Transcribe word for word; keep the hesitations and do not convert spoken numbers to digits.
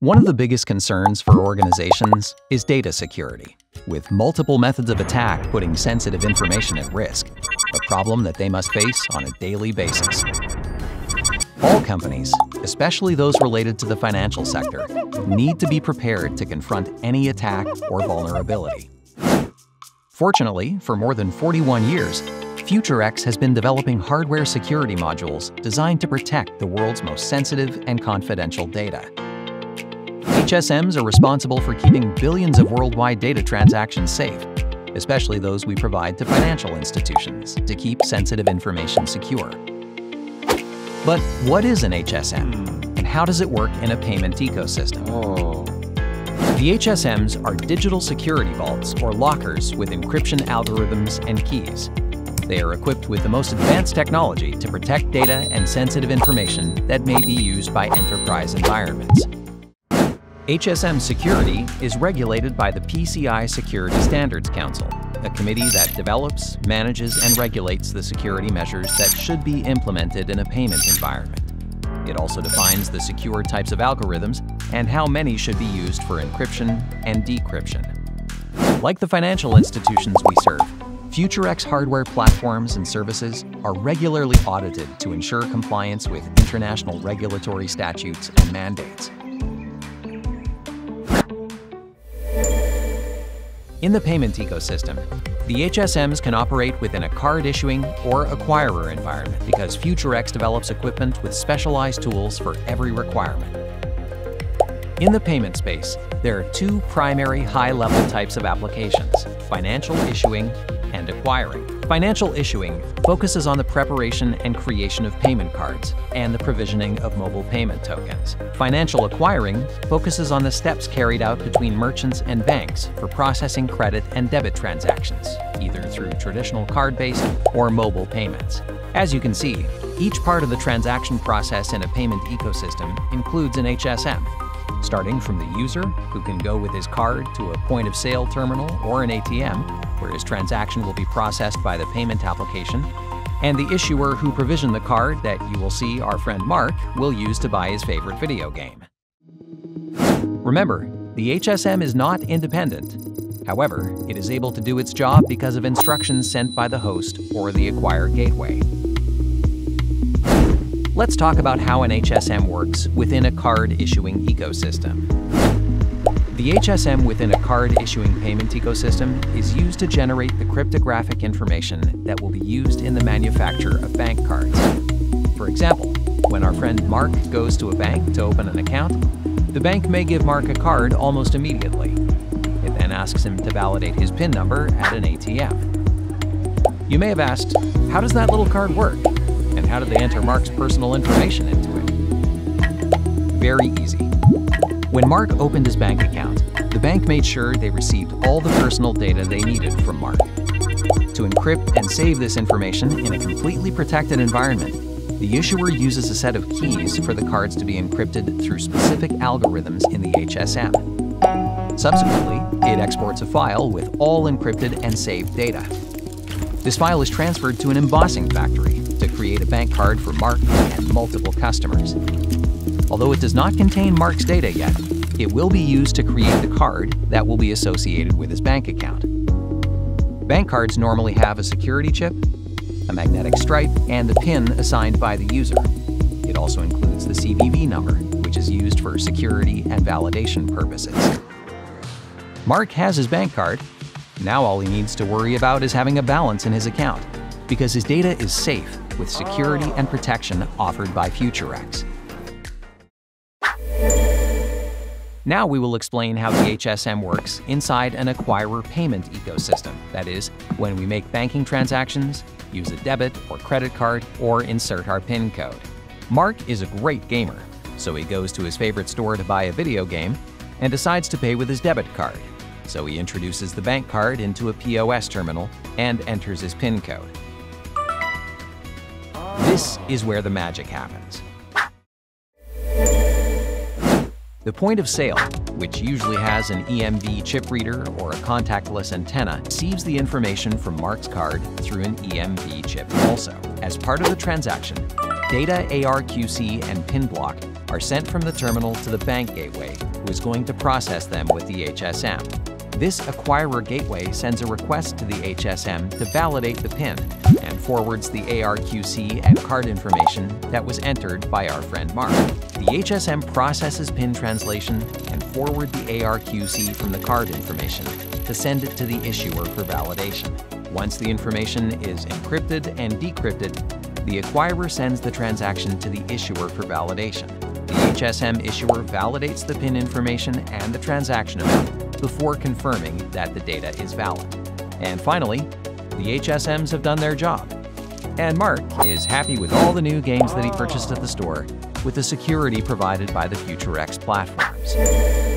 One of the biggest concerns for organizations is data security, with multiple methods of attack putting sensitive information at risk, a problem that they must face on a daily basis. All companies, especially those related to the financial sector, need to be prepared to confront any attack or vulnerability. Fortunately, for more than forty-one years, Futurex has been developing hardware security modules designed to protect the world's most sensitive and confidential data. H S Ms are responsible for keeping billions of worldwide data transactions safe, especially those we provide to financial institutions to keep sensitive information secure. But what is an H S M, and how does it work in a payment ecosystem? Oh. The H S Ms are digital security vaults or lockers with encryption algorithms and keys. They are equipped with the most advanced technology to protect data and sensitive information that may be used by enterprise environments. H S M security is regulated by the P C I Security Standards Council, a committee that develops, manages, and regulates the security measures that should be implemented in a payment environment. It also defines the secure types of algorithms and how many should be used for encryption and decryption. Like the financial institutions we serve, Futurex hardware platforms and services are regularly audited to ensure compliance with international regulatory statutes and mandates. In the payment ecosystem, the H S Ms can operate within a card issuing or acquirer environment because Futurex develops equipment with specialized tools for every requirement. In the payment space, there are two primary high-level types of applications: financial issuing and acquiring. Financial issuing focuses on the preparation and creation of payment cards and the provisioning of mobile payment tokens. Financial acquiring focuses on the steps carried out between merchants and banks for processing credit and debit transactions, either through traditional card-based or mobile payments. As you can see, each part of the transaction process in a payment ecosystem includes an H S M, starting from the user, who can go with his card to a point-of-sale terminal or an A T M, where his transaction will be processed by the payment application, and the issuer who provisioned the card that you will see our friend Mark will use to buy his favorite video game. Remember, the H S M is not independent. However, it is able to do its job because of instructions sent by the host or the acquire gateway. Let's talk about how an H S M works within a card-issuing ecosystem. The H S M within a card-issuing payment ecosystem is used to generate the cryptographic information that will be used in the manufacture of bank cards. For example, when our friend Mark goes to a bank to open an account, the bank may give Mark a card almost immediately. It then asks him to validate his PIN number at an A T M. You may have asked, how does that little card work? And how do they enter Mark's personal information into it? Very easy. When Mark opened his bank account, the bank made sure they received all the personal data they needed from Mark. To encrypt and save this information in a completely protected environment, the issuer uses a set of keys for the cards to be encrypted through specific algorithms in the H S M. Subsequently, it exports a file with all encrypted and saved data. This file is transferred to an embossing factory to create a bank card for Mark and multiple customers. Although it does not contain Mark's data yet, it will be used to create the card that will be associated with his bank account. Bank cards normally have a security chip, a magnetic stripe, and the PIN assigned by the user. It also includes the C V V number, which is used for security and validation purposes. Mark has his bank card. Now all he needs to worry about is having a balance in his account, because his data is safe with security and protection offered by Futurex. Now we will explain how the H S M works inside an acquirer payment ecosystem. That is, when we make banking transactions, use a debit or credit card, or insert our PIN code. Mark is a great gamer, so he goes to his favorite store to buy a video game and decides to pay with his debit card. So he introduces the bank card into a P O S terminal and enters his PIN code. This is where the magic happens. The point of sale, which usually has an E M V chip reader or a contactless antenna, receives the information from Mark's card through an E M V chip also. As part of the transaction, data A R Q C and PIN block are sent from the terminal to the bank gateway, who is going to process them with the H S M. This acquirer gateway sends a request to the H S M to validate the PIN and forwards the A R Q C and card information that was entered by our friend Mark. The H S M processes PIN translation and forward the A R Q C from the card information to send it to the issuer for validation. Once the information is encrypted and decrypted, the acquirer sends the transaction to the issuer for validation. The H S M issuer validates the PIN information and the transaction amount before confirming that the data is valid. And finally, the H S Ms have done their job. And Mark is happy with all the new games that he purchased at the store with the security provided by the Futurex platforms.